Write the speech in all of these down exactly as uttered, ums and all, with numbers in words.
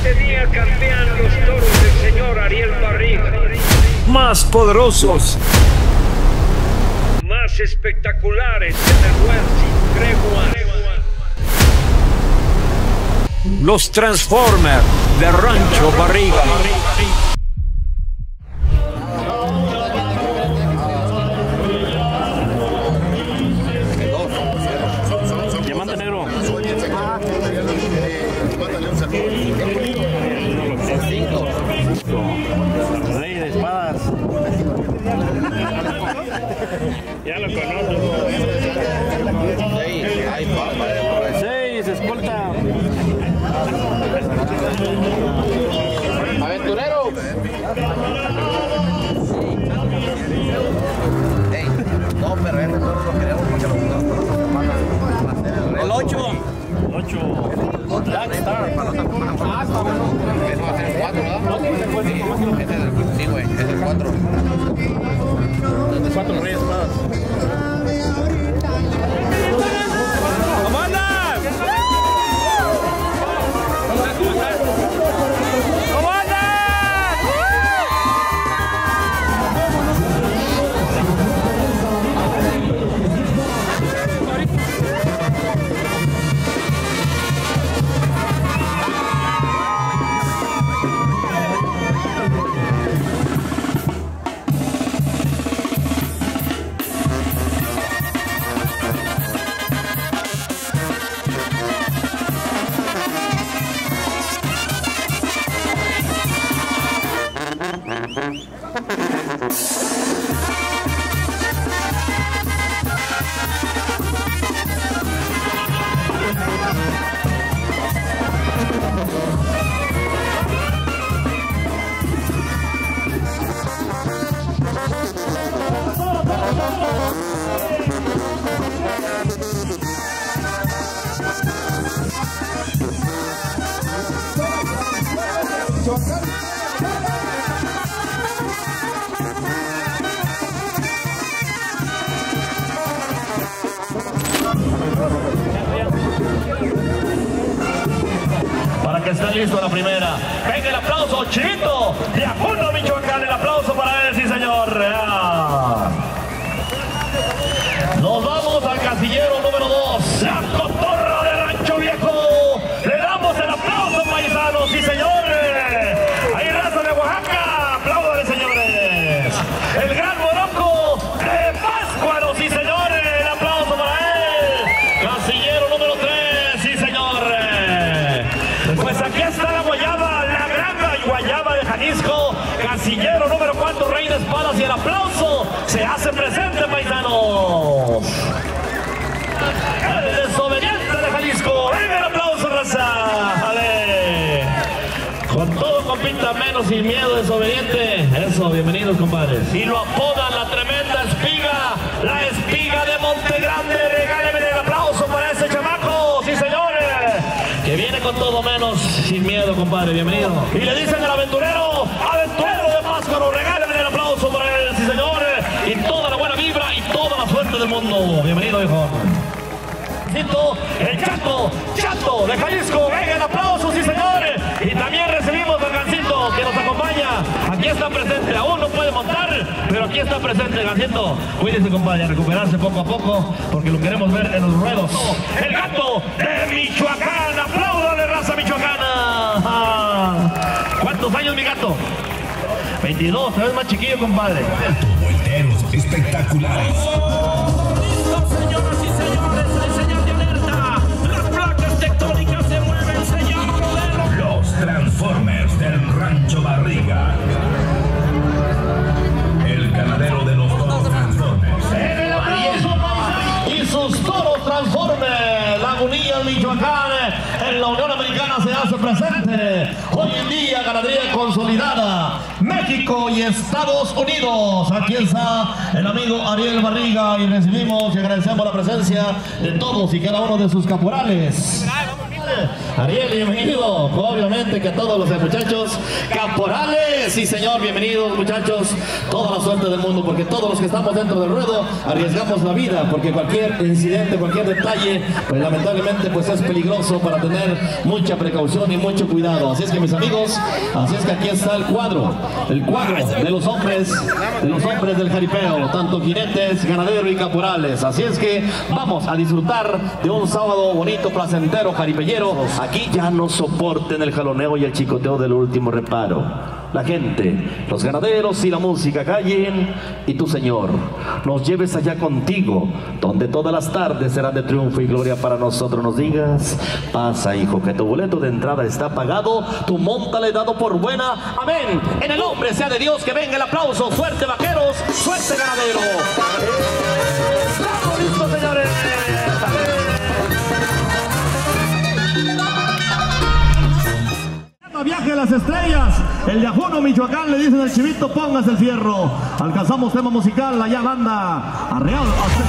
Este día campean los toros del señor Ariel Barriga. Más poderosos, más espectaculares en el ruedo sin tregua. los Transformers de Rancho Barriga. Diamante negro. Rey de espadas. Ya lo conozco. Seis, escolta. Aventurero. Hey, no, pero este toro lo queremos porque los toros se van a hacer el reto. El ocho. ocho. Black Star. Eso va a ser el cuatro, ¿verdad? Sí, güey, es el cuatro. Cuatro reyes espadas. ¿Cómo andan? ¿Cómo andan? Para que esté listo la primera. Venga el aplauso, Chito, de Acuno, Michoacán. El aplauso para él, sí señor. Ah. Nos vamos al casillero número dos, la cotorra de Rancho Viejo. Le damos el aplauso, paisanos, sí señor. Ahí raza de Oaxaca, aplaudan, señores. El gran Morocco de Pátzcuaro, sí señores. El aplauso para él. Casillero número tres, sí señor. Pues aquí está la guayaba, la gran guayaba de Jalisco, casillero número cuatro, Rey de Espadas, y el aplauso se hace presente, paisanos. El desobediente de Jalisco, venga el aplauso, raza. Vale. Con todo, compita, menos sin miedo, desobediente. Eso, bienvenidos, compadres. Y lo apodan la tremenda espiga, la espiga de Monte Grande. Regáleme el aplauso para ese chamaco, sí señores, que viene con todo menos sin miedo, compadre, bienvenido. Y le dicen al aventurero, aventurero de Pátzcuaro, regáleme el aplauso para él, sí señores, y toda la buena vibra y toda la suerte del mundo. Bienvenido, hijo. El Chato, Chato de Jalisco, venga el aplauso, sí señores. Y también recibimos al Gancito que nos acompaña. Aquí está presente, aún no puede montar, pero aquí está presente el Gancito. Cuídese, compadre, a recuperarse poco a poco, porque lo queremos ver en los ruedos. El Gato de Michoacán, apláudale, raza michoacana. Ah. ¿Cuántos años, mi gato? veintidós, te ves más chiquillo, compadre. Volteros espectaculares. Transformers del Rancho Barriga. El ganadero de los toros Transformers. El aplauso y sus toros Transformers. Lagunilla, Michoacán, en la Unión Americana se hace presente. Hoy en día, ganadería consolidada. México y Estados Unidos. Aquí está el amigo Ariel Barriga y recibimos y agradecemos la presencia de todos y cada uno de sus caporales. Ariel, bienvenido. Obviamente que todos los muchachos caporales, sí señor, bienvenidos muchachos. Toda la suerte del mundo, porque todos los que estamos dentro del ruedo arriesgamos la vida, porque cualquier incidente, cualquier detalle, pues lamentablemente pues es peligroso, para tener mucha precaución y mucho cuidado. Así es que mis amigos, así es que aquí está el cuadro, el cuadro de los hombres, de los hombres del jaripeo, tanto jinetes, ganadero y caporales. Así es que vamos a disfrutar de un sábado bonito, placentero, jaripellero. Aquí ya no soporten el jaloneo y el chicoteo del último reparo. La gente, los ganaderos y la música callen, y tú, Señor, nos lleves allá contigo, donde todas las tardes serán de triunfo y gloria para nosotros. Nos digas: pasa, hijo, que tu boleto de entrada está pagado, tu monta le he dado por buena. Amén. En el nombre sea de Dios, que venga el aplauso. Suerte, vaqueros, suerte, ganadero. ¡Estamos listos, señores! Viaje a las estrellas, el de Ajuno, Michoacán, le dicen al chivito: póngase el fierro. Alcanzamos tema musical, allá banda Arreal.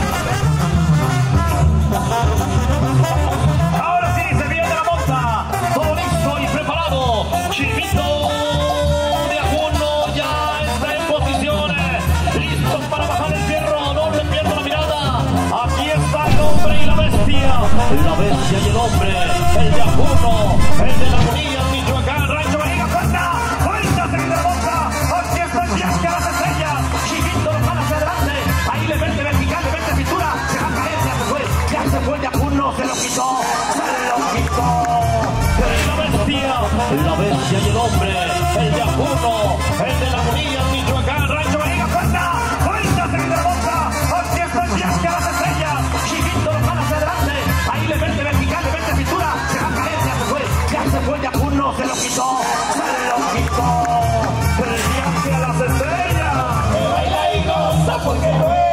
Ahora sí, se viene la monta, todo listo y preparado. Chivito de Ajuno ya está en posiciones, listos para bajar el fierro. No se pierda la mirada, aquí está el hombre y la bestia, la bestia y el hombre, el de Ajuno, el de la Bonilla, Michoacán, Rancho Barriga. Cuenta, cuenta, se viene la monta, aquí está el viaje a las estrellas. Chivito lo jala hacia adelante, ahí le mete vertical, le mete cintura, se va a caer, ya se fue, ya se fue el de Ajuno, se lo quitó, se lo quitó. La bestia, la bestia y el hombre, el de Ajuno, el de la Bonilla, Michoacán, Rancho Barriga. Cuenta, cuenta, se viene la monta, aquí está el viaje a las estrellas. Chivito lo jala hacia adelante, ahí le mete vertical, le mete cintura, se va a caer, ya se fue, ya se fue el de Ajuno, se lo quitó, se lo quitó. El viaje a las estrellas. Baila y goza porque no es.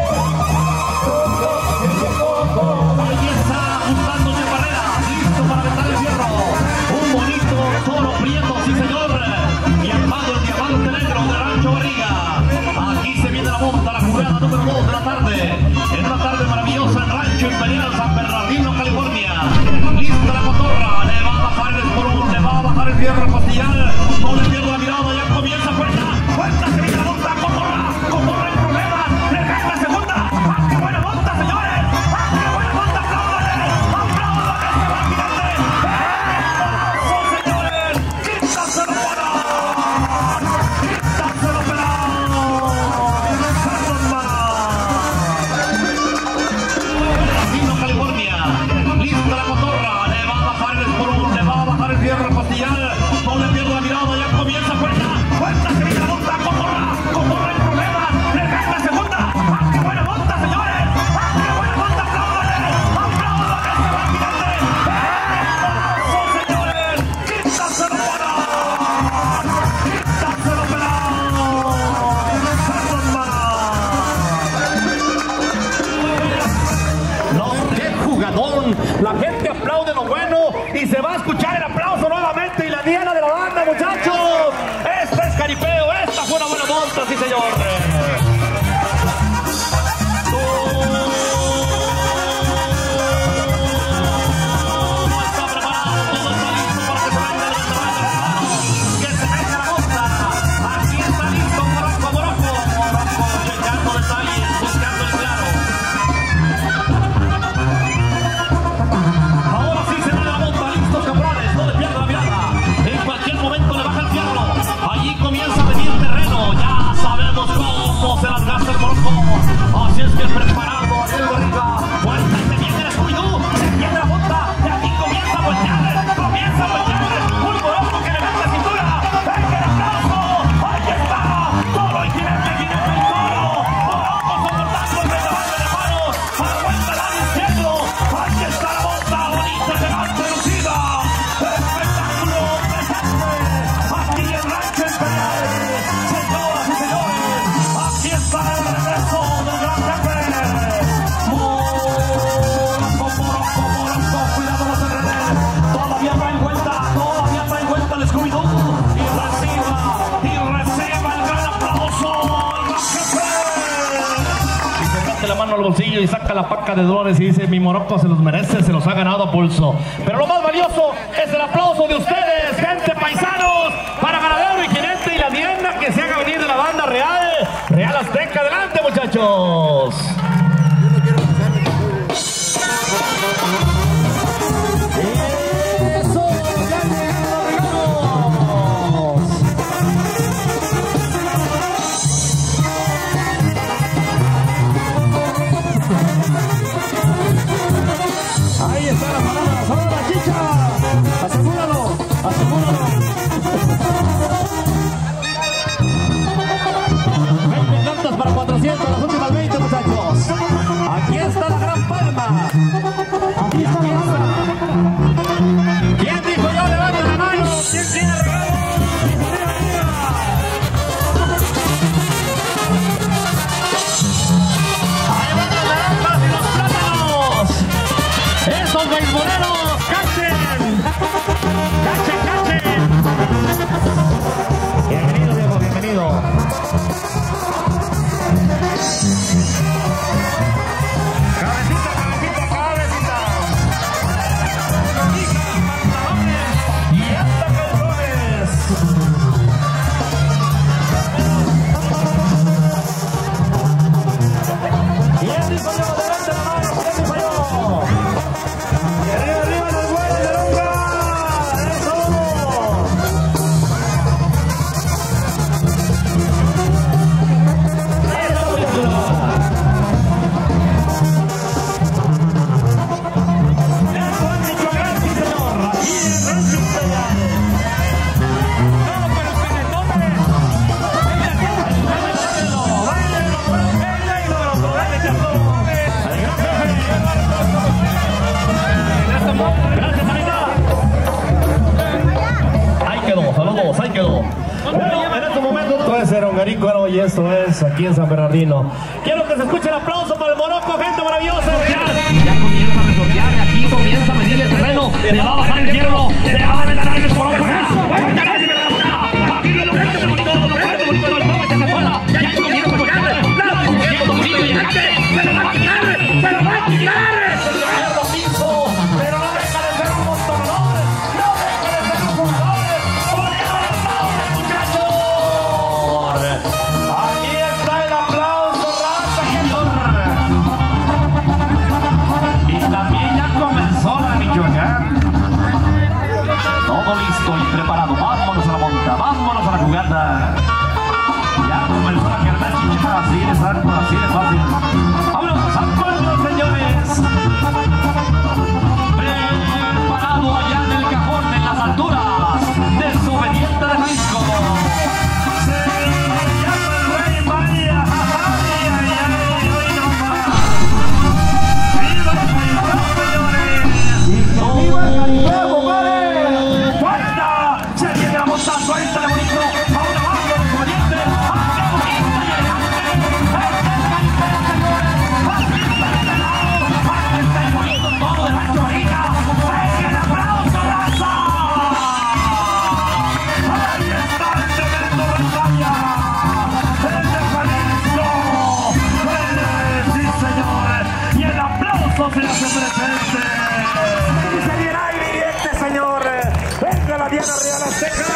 Ahí está juntando de barrera, listo para aventar el fierro. Un bonito toro prieto, sí señor. Y armado el diamante negro de Rancho Barriga. Aquí se viene la monta, la jugada número dos de la tarde. En una tarde maravillosa en Rancho Imperial, San Bernardino, California. Lista la cotorra, le va a bajar el esporón, le va a bajar el fierro costillar. No le pierda la mirada, ya comienza cuenta. Cuenta, se viene la monta, cotorra, cotorra en problemas. Le gana la segunda. ¡Ah, qué buena monta, señores! ¡Ah, qué buena monta! ¡Apláudale! ¡Apláudale! ¡Que va girante! ¡Eso, señores! ¡Quítaselo para! ¡Quítaselo para! Bernardino, California. Lista la cotorra, le va a bajar el esporón, le va a bajar el fierro costillar. No le pierda la mirada, ya comienza cuenta. Cuenta, se viene la monta, cotorra, cotorra en problemas. Le gana la segunda. ¡Ah, qué buena monta, señores! ¡Ah, qué buena monta! ¡Apláudale! ¡Apláudale! ¡Que va girante! ¡Eso, señores! ¡Quítaselo para! ¡Quítaselo para! No, qué jugadón. La gente aplaude lo bueno y se va a escuchar el aplauso nuevamente y la diana de la banda, muchachos. Este es jaripeo, esta fue una buena monta, sí señor. Todo está preparado, todo está listo para que se venga el mano al bolsillo y saca la paca de dólares y dice: mi Morocco se los merece, se los ha ganado a pulso. Pero lo más valioso es el aplauso de ustedes, gente, paisanos, para Ganadero y Jinete y la Diana, que se haga venir de la banda Real, Real Azteca. Adelante, muchachos. Ahí está la palabra, la palabra, chicha. Asegúralo, asegúralo. veinte cartas para cuatrocientos, las últimas veinte, muchachos. Aquí está la gran palma. Aquí está la palma. ¿Quién dijo yo? Levanta la mano. ¿Quién tiene regalo? Ahí van las naranjas y los plátanos. ¡Esos beisboleros! ¡Cachen! ¡Cachen, cachen! Bienvenido, viejo, bienvenido. Cabecita, cabecita, cabecita. Pantalones y hasta calzones. ¿Quién dijo yo? Levante la mano, ¿quién dijo yo? ¡Y arriba, arriba los bueyes de longa! ¡Eso! ¡Eso, muchachos! ¡Eso es Michoacán, sí, señor! ¡Aquí en Rancho Imperial! ¡No, pero que me tome! ¡Báilelo, báilelo! ¡Báilelo, báilelo! Gracias, Anita. Ahí quedó, saludos, ahí quedó. Bueno, en este momento esto es Erongarícuaro y esto es aquí en San Bernardino. Quiero que se escuche el aplauso para el Morocco, gente maravillosa. Ya, ya comienza a resortear, aquí comienza a medir el terreno. Le va a bajar el hierro, le va a meter a el Morocco. Todo listo y preparado. Vámonos a la monta, vámonos a la jugada. Ya comenzó la carrera chichita, así de santo, así de fácil. Vámonos al pueblo, señores. Preparado allá en el cajón, en las alturas desobediente de Jalisco. Se llama el Rey María. Ay, ay, ay, ay, no más. ¡Viva el paisano, señores! ¡Viva el Caribe, compadre! ¡Suelta! ¡Se viene la monta! ¡Suéltale, bonito! ¡Ahora vamos, desobediente! ¡Ah, qué bonito y elegante! ¡Este es el Caribe, señores! ¡Aquí está el pelado! ¡Aquí está el bonito todo de Rancho Barriga! ¡Venga el aplauso, raza! ¡Ahí está el tremendo Rosaya! ¡El de Jalisco! ¡El, sí, señores! ¡Y el aplauso se hace presente! ¡Y se viene aire directo, señor! ¡Venga la Diana Real Azteca!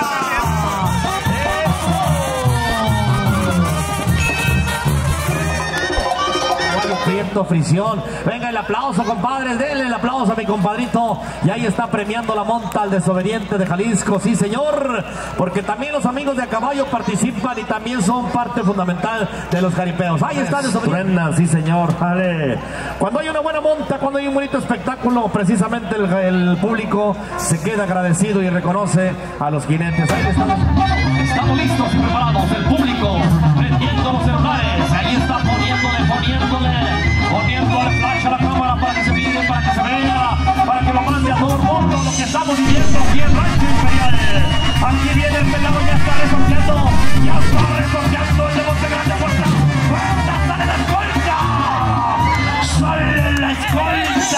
Prieto Frisión. Venga el aplauso, compadres, denle el aplauso a mi compadrito. Y ahí está premiando la monta al desobediente de Jalisco, sí señor, porque también los amigos de a caballo participan y también son parte fundamental de los jaripeos. Ahí está el desobediente, sí señor. Vale. Cuando hay una buena monta, cuando hay un bonito espectáculo, precisamente el, el público se queda agradecido y reconoce a los jinetes. Ahí estamos. Estamos listos y preparados, el público prendiendo los celulares. Ahí está poniéndole, poniéndole poniéndole flash a la cámara para que se mire, para que se vea, para que lo mande a todo el mundo lo que estamos viviendo aquí en Rancho Imperial. Aquí viene el pelado, ya está resorteando, ya está resorteando el de Monte Grande. Fuerza, fuerza, sale la escolta, sale la escolta.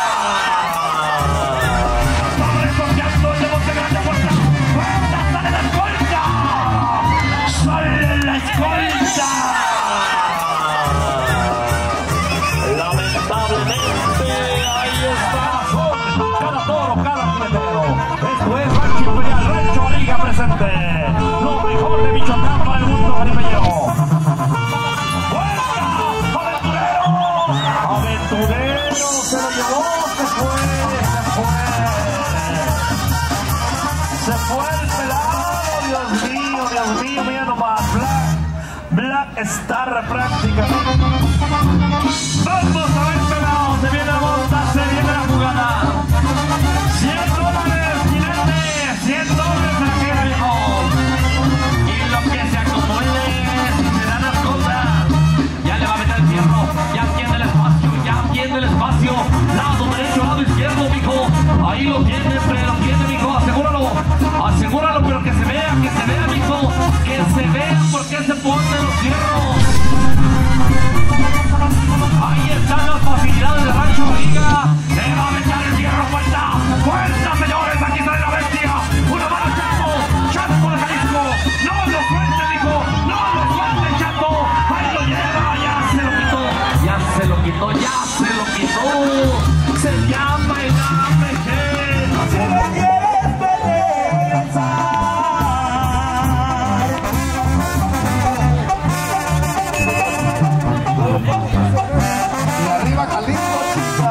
Está resorteando el de Monte Grande. Fuerza, fuerza, sale la escolta, sale la escolta. Dios mío, mira nomás. Black, Black Star prácticamente. Vamos a ver, pelado. Se viene la monta, se viene la jugada. cien dólares, jinete. cien dólares aquí, viejo. Y lo que se acumule, si se dan las cosas. Ya le va a meter el fierro. Ya tiene el espacio, ya tiene el espacio. Lado derecho, lado izquierdo, mijo. Ahí lo tiene, pero lo tiene, mijo. Asegúralo. Asegúralo, pero que se vea, que se vea, mijo. Que se vea porque se ponen los fierros. Ahí están las facilidades de Rancho Barriga. Le va a meter el fierro, fuerza. Fuerza, señores. Aquí sale la bestia. Una mano Chato. Chato de Jalisco. No lo suelte, mijo. No lo suelte, Chato. Ahí lo lleva. Ya se lo quitó. Ya se lo quitó. Ya se lo quitó. Se llama el A M G. Se lo quieres regresar. Y arriba Jalisco, chica.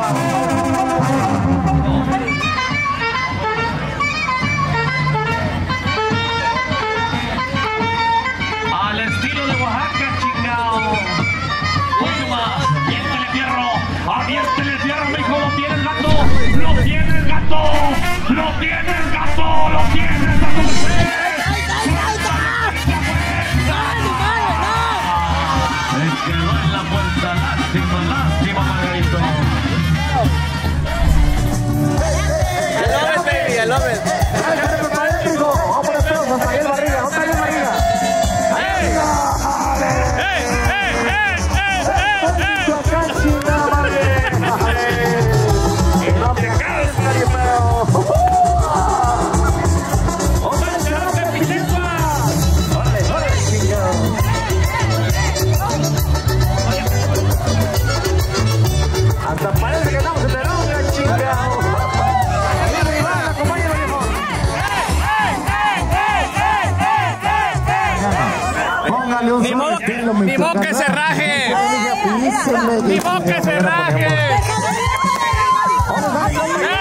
Al estilo de Oaxaca, chingao. Uno más. Aviéntele fierro. Aviéntele fierro, mijo. Lo tiene el gato. Lo tiene el gato. Lo tiene el gato. Lo tiene el gato. Se quedó en la puerta. Lástima, lástima, Margarito. El López, Vamos por esto, José Ariel Barriga, José Ariel Barriga. Hasta parece que estamos en el hombre, chingado. Póngale un Ni modo que, ni modo que se raje. Ni modo que se raje.